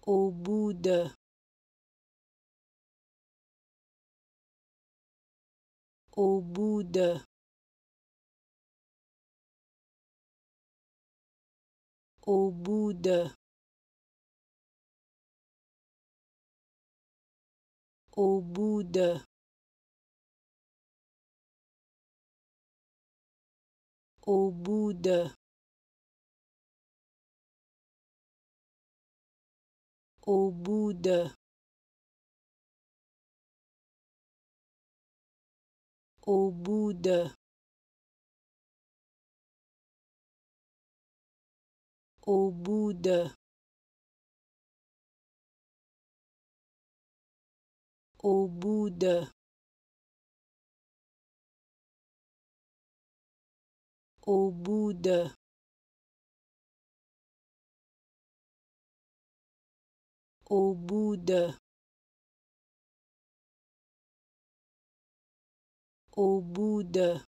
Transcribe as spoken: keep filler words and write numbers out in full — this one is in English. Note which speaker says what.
Speaker 1: au bout de, au bout de, au bout de, au bout de, au bout de, au bout de, au bout de, au bout de, au bout de, au bout de, au bout de, au bout de,